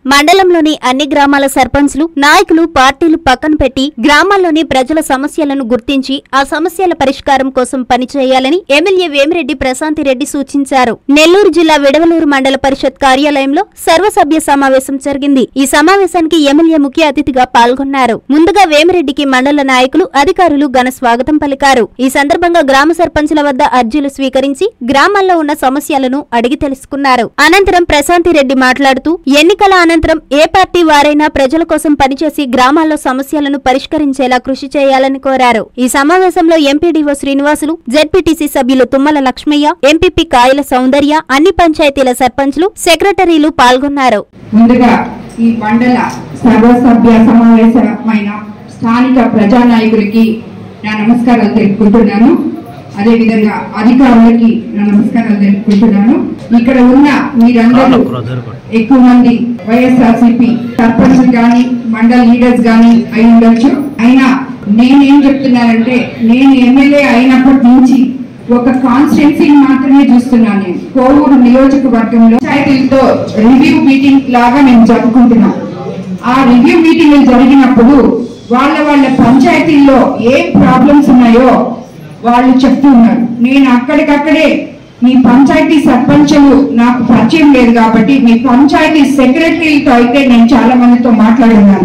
మండలంలోని అన్ని గ్రామాల సర్పంచ్లు నాయకులు పార్టీలు పక్కన పెట్టి గ్రామాల్లోని ప్రజల సమస్యలను గుర్తించి ఆ సమస్యల పరిష్కారం కోసం పనిచేయాలని ఎమ్మెల్యే వేమిరెడ్డి ప్రశాంతిరెడ్డి సూచించారు. నెల్లూరు జిల్లా విడవలూరు మండల పరిషత్ కార్యాలయంలో సర్వసభ్య సమావేశం జరిగింది. ఈ సమావేశానికి ఎమ్మెల్యే ముఖ్య అతిథిగా పాల్గొన్నారు. ముందుగా వేమిరెడ్డికి మండల నాయకులు అధికారులు ఘన స్వాగతం పలికారు. ఈ సందర్భంగా గ్రామ సర్పంచ్ల వద్ద అర్జీలు స్వీకరించి గ్రామాల్లో ఉన్న సమస్యలను అడిగి తెలుసుకున్నారు. అనంతరం ప్రశాంతిరెడ్డి మాట్లాడుతూ ఎన్నికల అనంతరం ఏ పార్టీ వారైనా ప్రజల కోసం పనిచేసి గ్రామాల్లో సమస్యలను పరిష్కరించేలా కృషి చేయాలని కోరారు. ఈ సమావేశంలో ఎంపీడీఓ శ్రీనివాసులు, జెడ్పీటీసీ సభ్యులు తుమ్మల లక్ష్మయ్య, ఎంపీపీ కాయల సౌందర్య, అన్ని పంచాయతీల సర్పంచ్లు, సెక్రటరీలు పాల్గొన్నారు. ముందుగా ఈ మండల సర్వసభ్య సమావేశమైన స్థానిక ప్రజానాయకులకి నా నమస్కారాలు తెలుపుకుంటున్నాను. అదేవిధంగా అధికారులకి నా నమస్కారాలు తెలుపుకుంటున్నాను. ఇక్కడ ఉన్న మీరందరూ ఎక్కువ మంది వైఎస్ఆర్సీపీ సర్పంచ్ గాని మండల లీడర్స్ గాని అయి ఉండొచ్చు. అయినా నేనేం చెప్తున్నానంటే, నేను ఎమ్మెల్యే అయినప్పటి నుంచి ఒక కాన్స్టిట్యున్సీని మాత్రమే చూస్తున్నాను. నేను కోవూరు నియోజకవర్గంలో పంచాయతీలతో రివ్యూ మీటింగ్ లాగా నేను జరుపుకుంటున్నాను. ఆ రివ్యూ మీటింగ్లు జరిగినప్పుడు వాళ్ళ పంచాయతీల్లో ఏం ప్రాబ్లమ్స్ ఉన్నాయో వాళ్ళు చెప్తూ ఉన్నారు. నేను అక్కడికక్కడే మీ పంచాయతీ సర్పంచులు నాకు పరిచయం లేదు కాబట్టి మీ పంచాయతీ సెక్రటరీలతో అయితే నేను చాలా మందితో మాట్లాడున్నాను.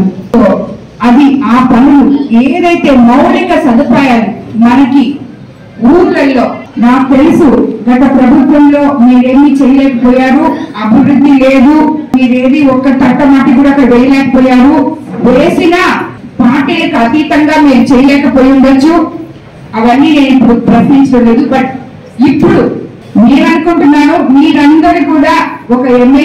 అది ఆ పనులు ఏదైతే మౌలిక సదుపాయాలు మనకి ఊర్లలో నాకు తెలుసు. గత ప్రభుత్వంలో మీరేమీ చేయలేకపోయారు, అభివృద్ధి లేదు, మీరేది ఒక్క తట్టమాటి కూడా అక్కడ వేయలేకపోయారు. వేసిన పార్టీలకు అతీతంగా మీరు చేయలేకపోయి ఉండొచ్చు. అవన్నీ నేను ఇప్పుడు ప్రశ్నించలేదు. బట్ ఇప్పుడు మీరు అనుకుంటున్నాను, మీరందరూ కూడా ఒక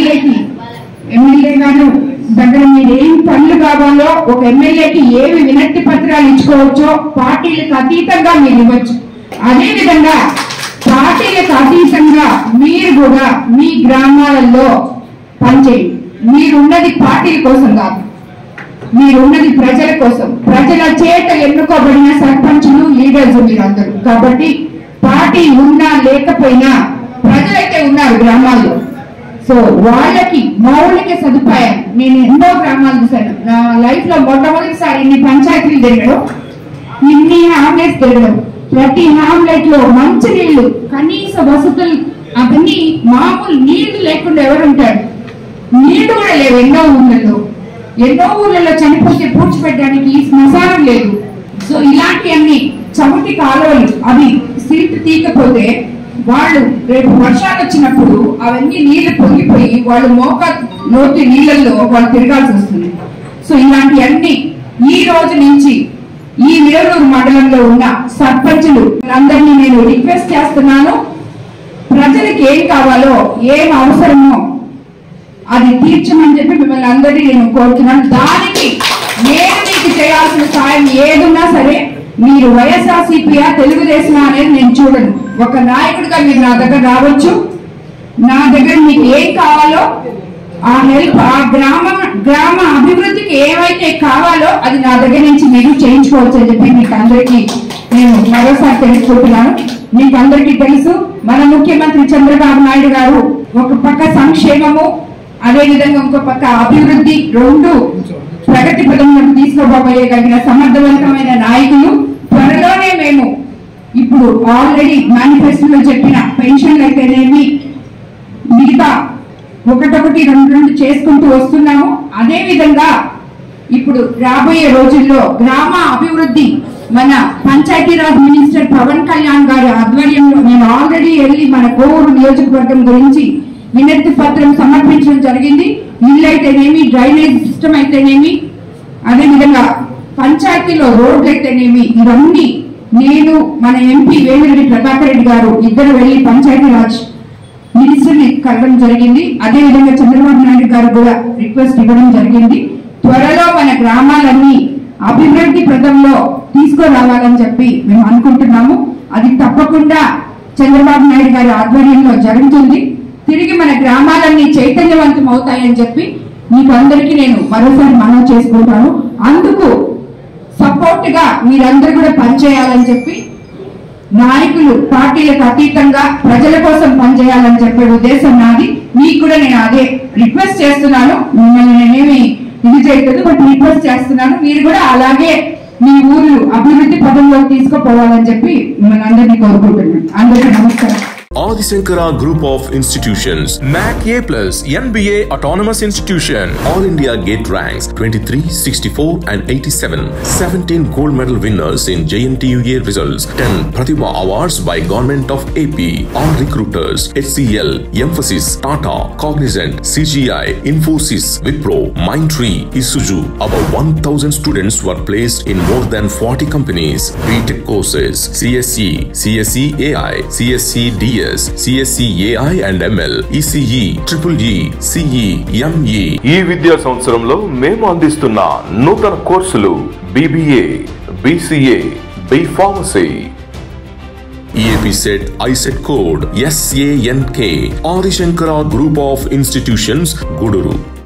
ఎమ్మెల్యే గారు దగ్గర మీరు ఏం పనులు కావాలో, ఒక ఎమ్మెల్యేకి ఏవి వినతి పత్రాలు ఇచ్చుకోవచ్చో పార్టీలకు అతీతంగా మీరు ఇవ్వచ్చు. అదేవిధంగా పార్టీలకు అతీతంగా మీరు కూడా మీ గ్రామాలలో పనిచేయండి. మీరున్నది పార్టీల కోసం కాదు, మీరున్నది ప్రజల కోసం. ప్రజల చేత ఎన్నుకోబడిన సర్పంచులు, లీడర్స్ మీరందరూ. కాబట్టి పార్టీ ఉన్నా లేకపోయినా ప్రజలైతే ఉన్నారు గ్రామాల్లో. సో వాళ్ళకి మౌలిక సదుపాయం నేను ఎన్నో గ్రామాలు చూశాను. నా లైఫ్ లో మొట్టమొదటిసారి ఇన్ని పంచాయతీలు తిరగడం, ఇన్ని హామ్లెట్స్ తిరగడం. ప్రతి హామ్లెట్ లో మంచి నీళ్లు, కనీస వసతులు, అవన్నీ మామూలు నీళ్లు లేకుండా ఎవరుంటాడు? నీళ్లు కూడా లేవు ఎన్నో ఊర్లలో చనిపోతే పూడ్చిపెట్టడానికి శ్మశానం లేదు. సో ఇలాంటివన్నీ చముటి కాలువలు అవి సిల్ట్ తీయకపోతే వాళ్ళు రేపు వర్షాలు వచ్చినప్పుడు అవన్నీ నీళ్లు పొంగిపోయి వాళ్ళు మోక లోతు నీళ్లలో వాళ్ళు తిరగాల్సి వస్తుంది. సో ఇలాంటివన్నీ ఈ రోజు నుంచి ఈ విడవలూరు మండలంలో ఉన్న సర్పంచులు అందరినీ నేను రిక్వెస్ట్ చేస్తున్నాను. ప్రజలకు ఏం కావాలో, ఏం అవసరమో అది తీర్చమని చెప్పి మిమ్మల్ని అందరినీ నేను కోరుతున్నాను. దానికి నేను మీకు చేయాల్సిన సాయం ఏదున్నా సరే, మీరు వైఎస్ఆర్సీపీయా తెలుగుదేశమా అనేది నేను చూడను. ఒక నాయకుడిగా మీరు నా దగ్గర రావచ్చు. నా దగ్గర మీకు ఏం కావాలో ఆ హెల్ప్, ఆ గ్రామ అభివృద్ధికి ఏమైతే కావాలో అది నా దగ్గర నుంచి మీరు చేయించుకోవచ్చు అని చెప్పి మీకు అందరికీ నేను మరోసారి తెలుసుకుంటున్నాను. మీకు అందరికీ తెలుసు, మన ముఖ్యమంత్రి చంద్రబాబు నాయుడు గారు ఒక పక్క సంక్షేమము, అదే విధంగా ఇంకో పక్క అభివృద్ధి, రెండు ప్రగతి పదంలోకి తీసుకోబోయగలిగిన సమర్థవంతమైన నాయకులు. త్వరలోనే మేము ఇప్పుడు ఆల్రెడీ మేనిఫెస్టోలో చెప్పిన పెన్షన్లు అయితేనేమి మిగతా ఒకటొకటి రెండు చేసుకుంటూ వస్తున్నాము. అదే విధంగా ఇప్పుడు రాబోయే రోజుల్లో గ్రామ అభివృద్ధి మన పంచాయతీరాజ్ మినిస్టర్ పవన్ కళ్యాణ్ గారి ఆధ్వర్యంలో నేను ఆల్రెడీ వెళ్ళి మన కోవూరు నియోజకవర్గం గురించి వినతి పత్రం సమర్పించడం జరిగింది. ఇల్లు అయితేనేమి, డ్రైనేజ్ సిస్టమ్ అయితేనేమి, అదేవిధంగా పంచాయతీలో రోడ్లు అయితేనేమి, ఇవన్నీ నేను మన ఎంపీ వేమిరెడ్డి ప్రభాకర్ రెడ్డి గారు ఇద్దరు వెళ్లి పంచాయతీరాజ్ మినిస్టర్ని కలవడం జరిగింది. అదేవిధంగా చంద్రబాబు నాయుడు గారు కూడా రిక్వెస్ట్ ఇవ్వడం జరిగింది. త్వరలో మన గ్రామాలన్నీ అభివృద్ధి పథంలో తీసుకురావాలని చెప్పి మేము అనుకుంటున్నాము. అది తప్పకుండా చంద్రబాబు నాయుడు గారి ఆధ్వర్యంలో జరుగుతుంది. తిరిగి మన గ్రామాలన్నీ చైతన్యవంతం అవుతాయని చెప్పి మీకు అందరికీ నేను మరోసారి మనవి చేసుకుంటాను. అందుకు సపోర్ట్ గా మీరందరూ కూడా పనిచేయాలని చెప్పి నాయకులు పార్టీలకు అతీతంగా ప్రజల కోసం పనిచేయాలని చెప్పే ఉద్దేశం నాది. మీకు కూడా నేను అదే రిక్వెస్ట్ చేస్తున్నాను. మిమ్మల్ని నేనేమి ఇది చేయలేదు, బట్ రిక్వెస్ట్ చేస్తున్నాను. మీరు కూడా అలాగే మీ ఊర్లు అభివృద్ధి పదంలోకి తీసుకుపోవాలని చెప్పి మిమ్మల్ని అందరినీ కోరుకుంటున్నాను. అందరికీ నమస్కారం. Adi Shankara Group of Institutions, NAC A+, NBA Autonomous Institution, All India Gate ranks 23, 64 and 87, 17 gold medal winners in JNTUA results, 10 Pratibha Awards by Government of AP, all recruiters, HCL, Emphasis, Tata, Cognizant, CGI, Infosys, Wipro, Mindtree, Isuzu. About 1,000 students were placed in more than 40 companies. BTech courses, CSE, CSE AI, CSE DS, CSE AI and ML, ECE, EEE, CE, ME. ఈ విద్యా సంవత్సరంలో మేము అందిస్తున్న నూతన కోర్సులు BBA, BCA, B Pharmacy. EAP set ISET code SANK. Adi Shankara Group of Institutions, Guduru.